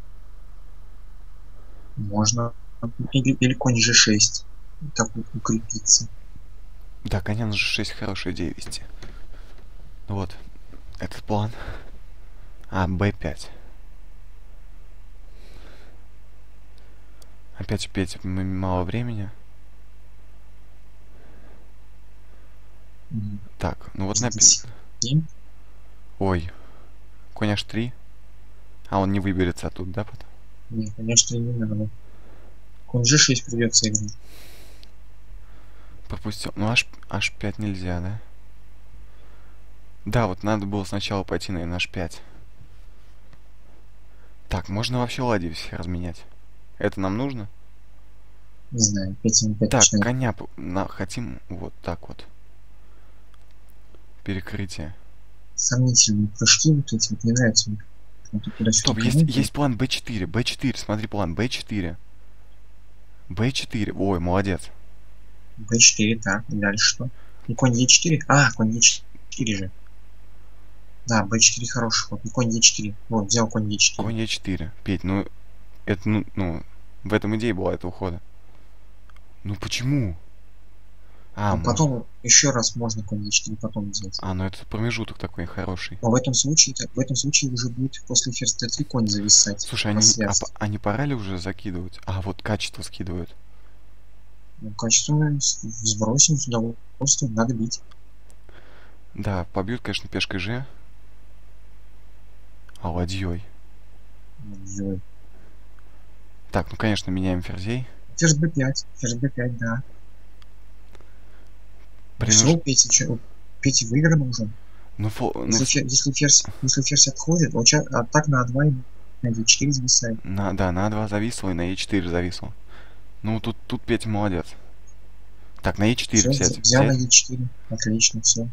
Можно. Или конь G6. Так укрепиться. Да, коня на G6 хорошая идея вести. Вот, этот план. А, B5. Опять у Пети мало времени. Так, ну вот написано. Ой. Конь H3. А, он не выберется оттуда, да, потом? Нет, конечно, не надо. Конь G6 придется играть. Пропустил. Ну, H5 нельзя, да? Да, вот надо было сначала пойти, наверное, H5. Так, можно вообще ладьи все разменять. Это нам нужно? Не знаю, 5 так, коня хотим вот так вот. Перекрытие. Сомнительные прыжки вот эти, вот не нравятся. Стоп, есть план B4. B4, смотри план. B4. B4. Ой, молодец. B4, так, и дальше что? И конь E4? А, конь E4 же. Да, B4 хороший ход. И конь E4. Вот, взял конь E4. Конь E4. Петь, ну, это, ну, в этом идея была этого хода. Ну, почему? А, ну, потом еще раз можно конь E4 потом взять. А, ну это промежуток такой хороший. Но в этом случае уже будет после ферзь Т3 конь зависать. Слушай, они пора ли уже закидывать? А, вот качество скидывают. Ну, качество сбросим с удовольствием, надо бить. Да, побьют, конечно, пешкой Ж. А ладьей. Ладьей. Так, ну конечно, меняем ферзей. Ферзь b5, ферзь b5, да. Все, Пете выиграно уже. Если ферзь отходит, он так на А2 и на Е4 зависает. Да, на А2 зависло и на Е4 зависло. Ну, тут Петя молодец. Так, на Е4 взял на Е4. Отлично, все.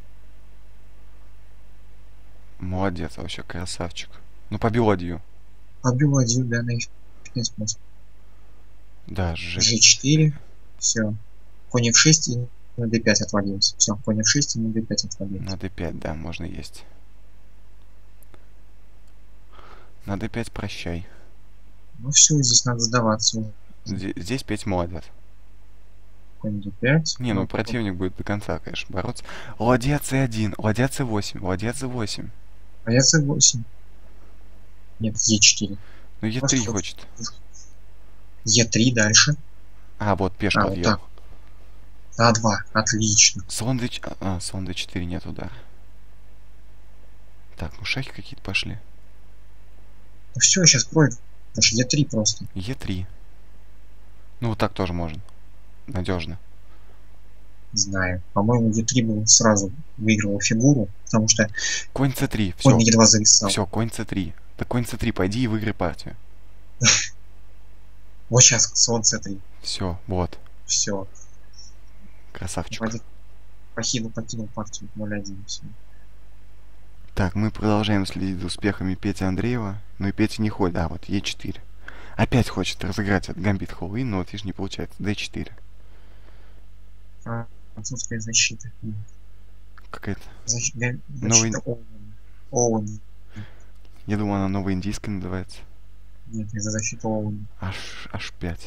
Молодец, вообще красавчик. Ну, побил ладью. Побил ладью, да, на F5 просто. Да, G4. Все. Конь F6 и на D5 отвалился. Все, конь F6 и на D5 отвалился. На D5, да, можно есть. На D5 прощай. Ну все, здесь надо сдаваться. Здесь Петь молодец. Конь D5. Не, ну противник будет до конца, конечно, бороться. Ладья C1, ладья C8, ладья C8. Ладья C8. Нет, E4. Ну E3 хочет. E3 дальше. А, вот пешка отъехала. А2, отлично. Слон D4. Слон D4 нет удара. Так, ну шахи какие-то пошли. Ну все, сейчас проигрыш. Е3 просто. Е3. Ну вот так тоже можно. Надежно. Не знаю. По-моему, Е3 был сразу выигрывал фигуру, потому что конь С3. Конь едва зависал. Все, конь С3. Так конь С3, пойди и выиграй партию. Вот сейчас слон c3. Все, вот. Все. Красавчик. Вадик покинул партию 0-1. Все. Так, мы продолжаем следить за успехами Пети Андреева. Ну и Петя не ходит. А, вот Е4. Опять хочет разыграть от Гамбит Холл-Ин, но вот видишь, не получается. D4. Французская защита. Какая-то Защита новый... Оуэн. Я думаю, она новоиндийская называется. Нет, из-за защиты Оуэн. H5.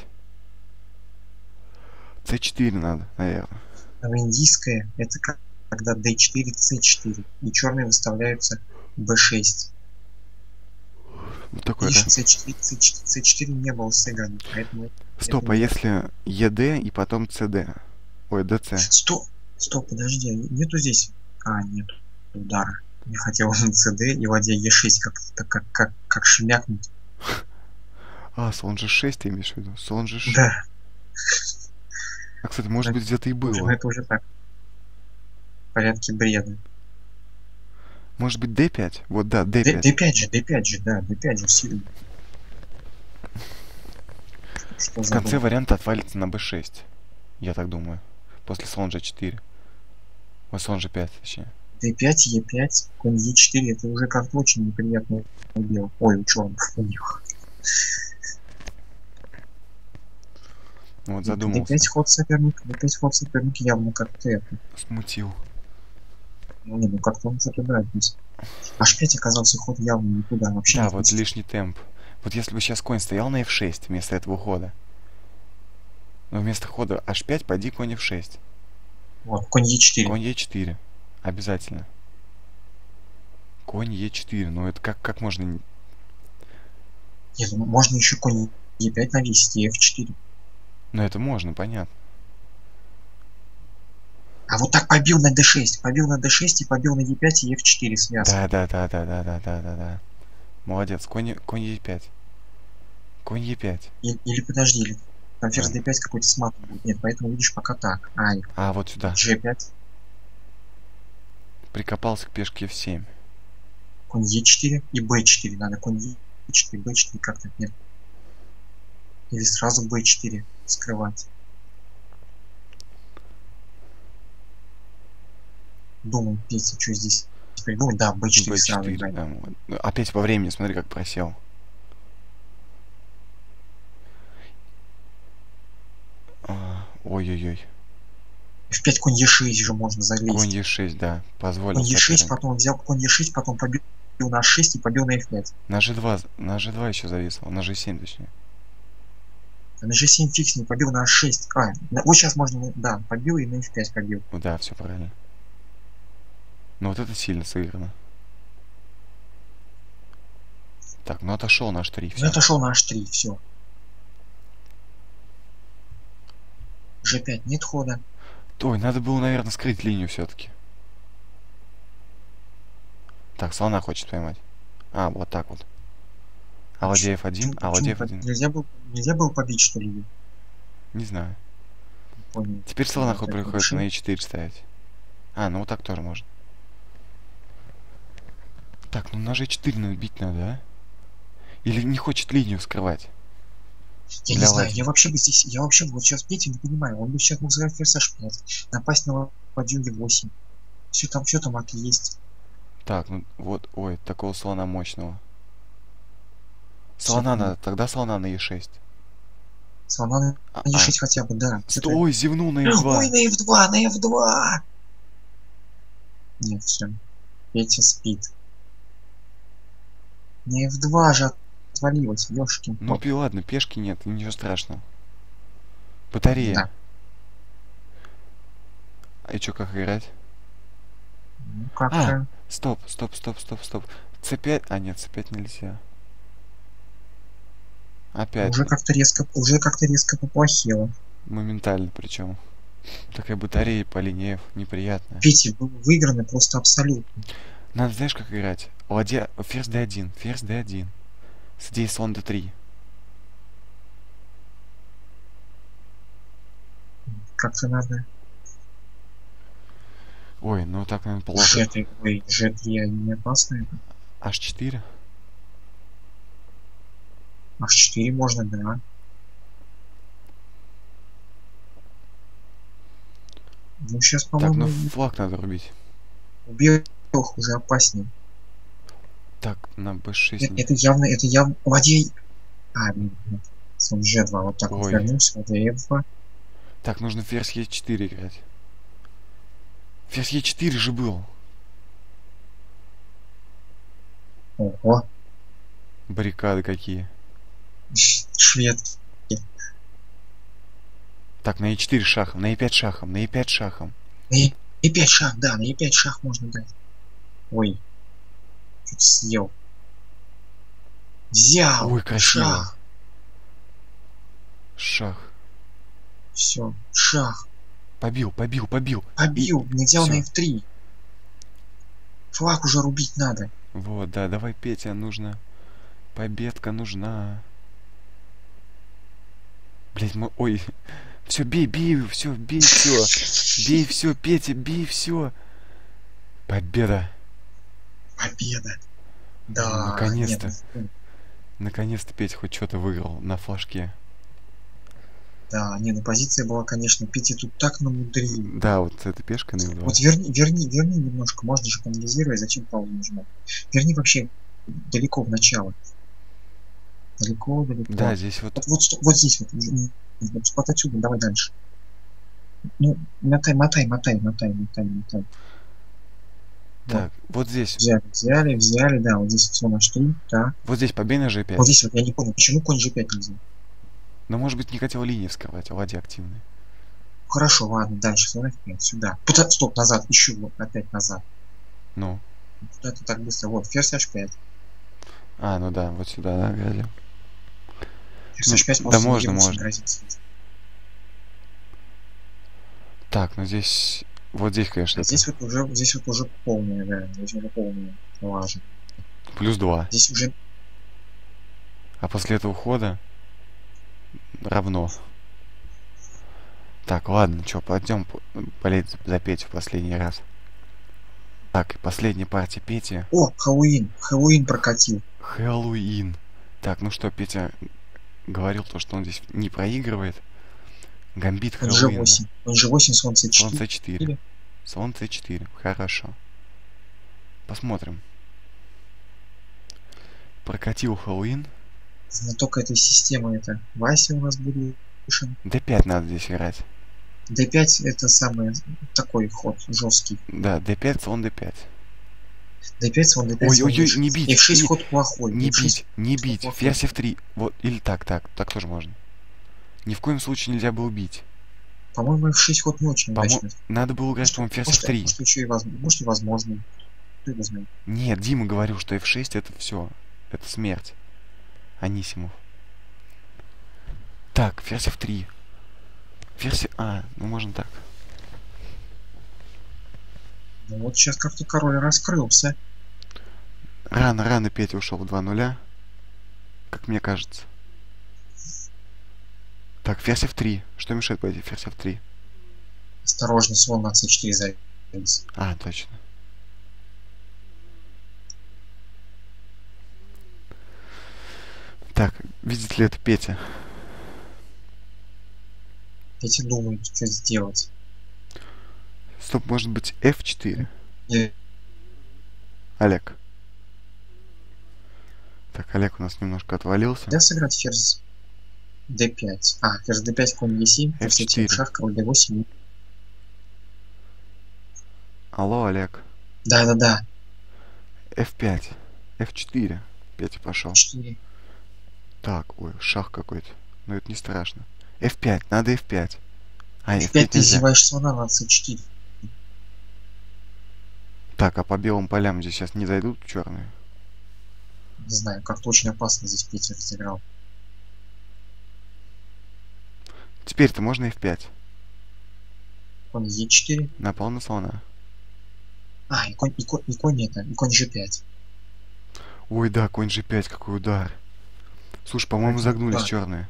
C4 надо, наверное. Новоиндийская это когда D4, C4. И черные выставляются B6. Вот такой, Видишь, да? C4 не было сыграно, поэтому... Стоп, а если ED и потом CD? Ой, DC. Стоп, подожди, нету здесь... нет удара. Не хотел он CD и ладья E6 как шмякнуть. А, слон G6 ты имеешь в виду? Слон G6. Да. А, кстати, может быть, где-то и было. Это уже так. В порядке бреда. Может быть, D5? Вот, да, D5. D5 же, да, D5 же сильно. В конце вариант отвалится на B6. Я так думаю. После слон G4. Ой, слон G5, точнее. D5, E5, конь E4, это уже как-то очень неприятно убил. Ой, у черных у них. Вот задумался. D5 ход соперник явно как-то это. Смутил. Ну как-то он что-то брать здесь. H5 оказался ход явно никуда вообще. Да, вот лишний темп. Вот если бы сейчас конь стоял на F6 вместо этого хода. Но вместо хода H5 пойди конь F6. Вот, конь E4. Конь E4. Обязательно. Конь E4. Ну это как можно... Нет, можно еще конь E5 навесить и F4. Ну это можно, понятно. А вот так побил на D6. Побил на D6 и побил на E5 и F4 связка. Да. Молодец. Конь E5. Конь E5. Или подожди, или там ферзь D5 какой-то с матом будет. Нет, поэтому видишь пока так. Вот сюда. G5. Прикопался к пешке F7. Конь E4 и B4. Надо конь E4, B4 как-то нет. Или сразу B4 скрывать. Думаю, Петя, что здесь придумать? Да, B4 сразу играть. Да. Опять по времени, смотри, как просел. Ой-ой-ой. F5 конь E6 же можно залезть. Конь E6, да. Позволил. Конь E6, потом взял конь E6, потом побил на H6 и побил на F5. На G2 еще зависло. На G7 точнее. На G7 фикс не побил на H6. Вот сейчас можно, да, побил и на F5 побил. Ну да, все правильно. Ну вот это сильно сыграно. Так, ну отошел на H3. Ну отошел на H3, все. G5 нет хода. Ой, надо было, наверное, скрыть линию все-таки. Так, слона хочет поймать. Вот так вот. Ладья F1, Нельзя было побить, что ли? Не знаю. Понял. Теперь слона приходится на E4 ставить. Ну вот так тоже можно. Так, ну на G4 набить надо, а? Или не хочет линию скрывать? Я не знаю, я вообще вот сейчас Петя не понимаю, он бы сейчас мог сыграть ферзь H5, напасть на ладью E8. Все там мат есть. Так, ну вот, ой, такого слона мощного. Слона надо, тогда слона на E6. Слона на E6 хотя бы, да. Ой, зевнул на F2. Ой, на F2! Нет, все. Петя спит. На F2 же отвалилось, ёшкин. Ну ладно, пешки нет, ничего страшного. Батарея. Да. И чё, как играть? Ну, как-то... Стоп. C5, нет, C5 нельзя. Опять. Уже как-то резко поплохело. Моментально причем. Такая батарея по линии F, неприятная. Петя, выиграны просто абсолютно. Надо, знаешь, как играть? Ладья, ферзь D1. Здесь слон D3. Как-то надо... Ой, ну так, наверное, плохо. G3 не опасно это? H4? H4 можно, да. Ну, сейчас, Так, ну по-моему, флаг надо рубить. у белых уже опаснее. Так, на b6 не... Это явно... Ладья... А, нет, нет. Слон G2, вот так вот Ой. вернулся, ладья E2. Так, нужно ферзь Е4 играть. Ферзь Е4 же был. Ого, Баррикады какие. швед. Так, на Е4 шахом, на Е5 шахом, на Е5 шахом. На E5 шах, да, на E5 шах можно дать. Ой, чуть съел. Взял, Ой, красиво. шах. Шах. Все, шах. Побил, побил, побил. Побил, не взял на всё. F3. Флаг уже рубить надо. Вот, да, давай, Петя, нужно. Победка нужна. Блять, мы... Ой. Все, бей, бей, все, бей, все. Бей все, Петя, бей все. Победа. Победа. Да, Наконец-то. нет, Наконец-то Петя хоть что-то выиграл на флажке. да, не, ну позиция была, конечно, Петя тут так намудрил. Да, вот с этой пешкой на F2. Вот верни немножко, можно же анализировать, зачем паузу нажимать. Верни вообще далеко в начало. Далеко. Да, здесь вот... Вот здесь вот. Вот отсюда, давай дальше. Ну, мотай. Так, вот здесь. Взяли, да, вот здесь все нашли, да. Вот здесь побей на G5. Вот здесь вот я не понял, почему конь G5 нельзя. Но может быть не хотел линии вскрывать, а ладья активные. Хорошо, ладно, дальше, слон F5, сюда. Стоп, назад, еще вот, опять назад. Ну. Куда ты так быстро? Вот, ферзь H5. А, ну да, вот сюда, да, грязь. Ферзь H5 да может можно. грозить. Так, ну здесь... Вот здесь, конечно, Здесь вот уже полная, да, здесь уже полная лажа. плюс 2. Здесь уже... А после этого хода равно. Так, ладно, что, пойдем болеть за Петю в последний раз. Так, последняя партия Пети. О, Хэллоуин прокатил. Хэллоуин. Так, ну что, Петя говорил то, что он здесь не проигрывает. Гамбит Хэллоуина. Он же 8, слон C4. Слон C4. Слон C4. Хорошо. Посмотрим. Прокатил Хэллоуин. Знаток этой системы это Вася у нас будет. D5 надо здесь играть. D5 это самый такой ход жесткий. Да, D5, слон D5. D5, слон D5. Ой-ой-ой, не бить. F6 ход плохой. Не бить. Ферзь F3. Вот, или так тоже можно. Ни в коем случае нельзя было убить. По-моему, F6 ход не очень удачный. Надо было играть, по-моему, ферзь F3. Может, еще и возможно. Кто его знает? Нет, Дима говорил, что F6 это все. Это смерть. Анисимов. Так, ферзь F3. Ферзь... А, ну можно так. Ну вот сейчас как-то король раскрылся. Рано Петя ушел в 2-0. Как мне кажется. Так, ферзь F3. Что мешает пойти ферзь F3? Осторожно, слон на C4 завис. А, точно. Так, видит ли это Петя? Эти думают, что сделать. Стоп, может быть F4? Нет. Олег. Так, Олег у нас немножко отвалился. Да, сыграть ферзь D5. А, ферзь D5, конь E7, ферзь F7, шах, король D8. Алло, Олег. Да. F5. F4. Петя пошел. 4. Так, ой, шах какой-то. Но это не страшно. F5, надо F5. А, F5 ты нельзя. издеваешь слона на C4. Так, а по белым полям здесь сейчас не зайдут черные? Не знаю, как-то очень опасно здесь Петя разыграл. Теперь-то можно F5. Конь E4. Напал на слона. А, и конь G5. Ой, да, конь G5, какой удар. Слушай, по-моему, загнулись черные.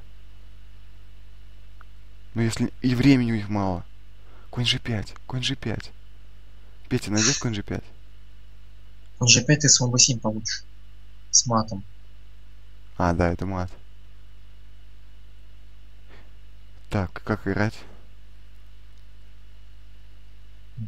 Но если и времени у них мало. Конь G5. Петя, найдешь конь G5? Конь G5 ты слон B7 получишь. С матом. А, да, это мат. Так, как играть?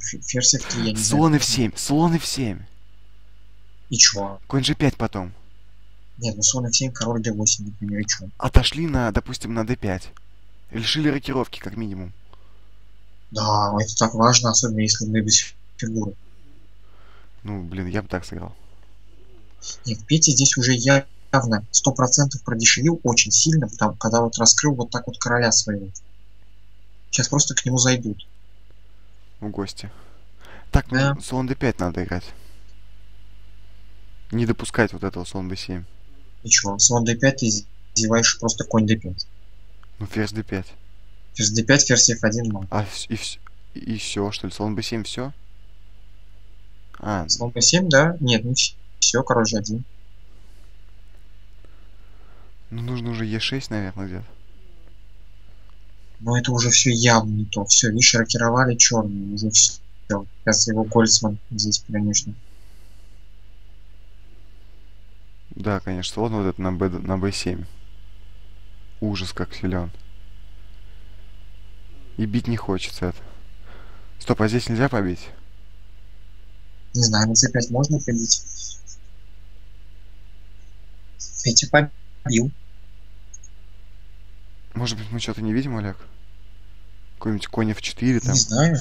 Ферзь F3, я не знаю. Слон F7, слон F7. И чё? Конь G5 потом. Нет, ну слон F7, король D8, например, и чё? Отошли на, допустим, на D5. Решили рокировки, как минимум. Да, это так важно, особенно если мы без фигуры. Ну, блин, я бы так сыграл. Нет, Петя здесь уже явно 100% продешевил очень сильно, потому, когда вот раскрыл вот так вот короля своего. Сейчас просто к нему зайдут. В гости. Так, ну, Да. слон D5 надо играть. Не допускать вот этого слон B7. И чё, слон D5 ты издеваешь просто конь D5. Ну, ферзь D5. Ферзь D5, ферзь F1, ну. А, и все, что ли? Слон B7 все? А, Слон B7, да? Нет, не все, король G1. ну нужно уже E6, наверное, где-то. Но это уже все явно не то. Все, видишь, рокировали черные, уже все. Сейчас его Гольцман здесь, конечно. Да, конечно, слон вот этот на B7. Ужас, как силен. И бить не хочется это. Стоп, а здесь нельзя побить? Не знаю, на C5 можно побить. Петя побил. Может быть, мы что-то не видим, Олег? Какой-нибудь конь F4 там? Не знаю.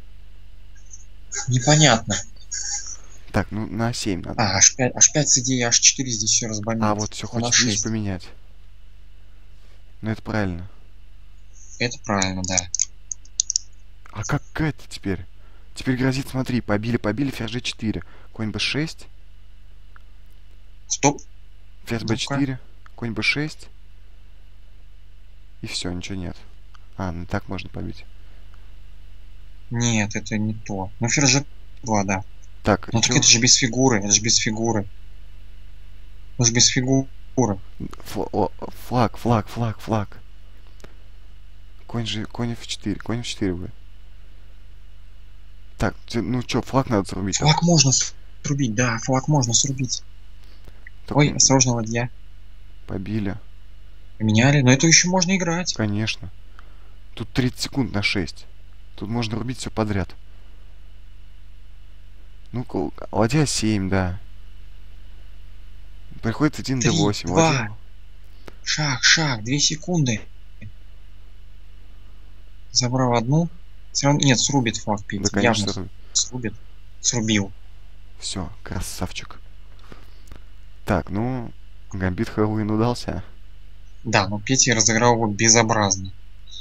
Непонятно. Так, ну на А7 надо. А, H5 с идеей H4 здесь все разбомбит. А, вот все На хочет, видишь, 6. поменять. Ну это правильно. Это правильно, да. А как это теперь? Теперь грозит, смотри, побили, ферзь G4. Конь B6, Стоп. ферзь Ну-ка. B4, конь B6. И все, ничего нет. А, ну так можно побить. Нет, это не то. Ну, ферзь G2, да. Так, Ну и так чё? это же без фигуры, это же без фигуры. Это же без фигуры. Флаг. Конь F4, конь F4 будет. Так, ну чё, флаг надо зарубить. Флаг можно срубить, да, флаг можно срубить. Только Ой, осторожно, ладья. побили. Поменяли, но это еще можно играть. Конечно. Тут 30 секунд на 6. Тут можно рубить все подряд. Ну-ка, ладья 7, да. Приходит 1 3, D8. 2. Ладья... Шаг, 2 секунды. Забрал одну. Все равно, нет, срубит флаг Петя. Да, конечно, Явно срубит. Срубил. Все, красавчик. Так, ну, гамбит Хэллоуин удался. Да, но Петя разыграл его безобразно.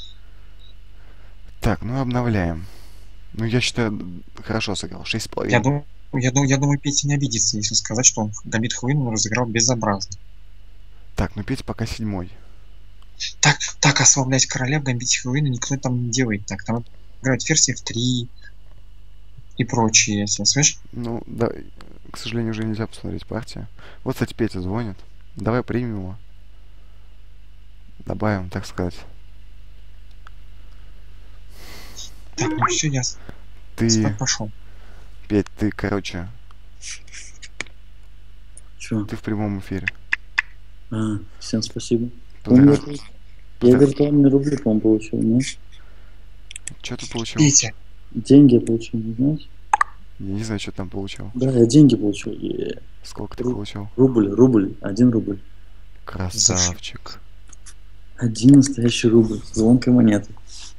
Так, ну обновляем. Ну, я считаю, хорошо сыграл. 6,5. Я думаю, Петя не обидится, если сказать, что он гамбит Хэллоуин разыграл безобразно. Так, ну Петя пока 7-й. Так ослаблять короля в гамбите Хэллоуина никто там не делает. Так, там играют ферзь F3 и прочие, если слышишь? Ну, да, к сожалению, уже нельзя посмотреть партию. Вот, кстати, Петя звонит. Давай примем его. Добавим, так сказать. Так, ну все, я Ты, спать пошел. Петь, ты, короче, Чё? ты в прямом эфире. Всем спасибо. Поздравляю. Я виртуальные рубли, по-моему, получил, нет? Что ты получил? Петя, Деньги я получил, не знаешь? Я не знаю, что ты там получил. Да, я деньги получил. Сколько ты получил? Рубль, 1 рубль. Красавчик. 1 настоящий рубль, звонкой монеты.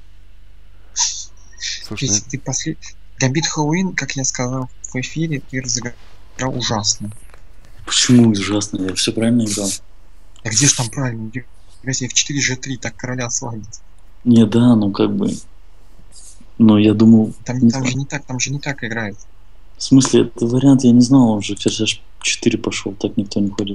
Слушай, Петя, ты гамбит Хэллоуин, как я сказал в эфире, ты разыграл ужасно. Почему ужасно? Я все правильно играл. А где же там правильно? Если F4, G3, так короля слабить. Не, да, ну как бы... Но я думал... Там же не так играет. В смысле, это вариант, я не знал, он же ферзь 4 пошел, так никто не ходит.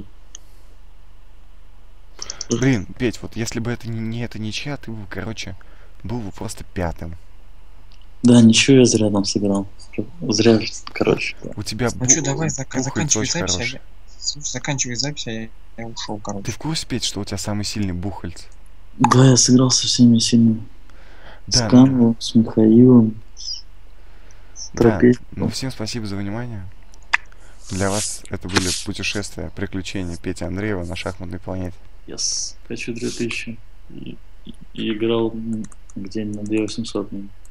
блин, Петь, вот если бы это не эта ничья, ты бы, короче, был бы просто 5-м. Да, ничего, я зря там сыграл. Зря, короче. Да. У тебя Ну что, давай, заканчивай очень запись. хороший. Заканчивай запись, а я ушел, короче. Ты в курсе, Петь, что у тебя самый сильный бухальц? Да, я сыграл со всеми сильными. Да, С Камовым, с Михаилом, с да, Тропей. ну всем спасибо за внимание. Для вас это были путешествия, приключения Пети Андреева на шахматной планете. Yes. Хочу 2000. И играл где-нибудь на 2800.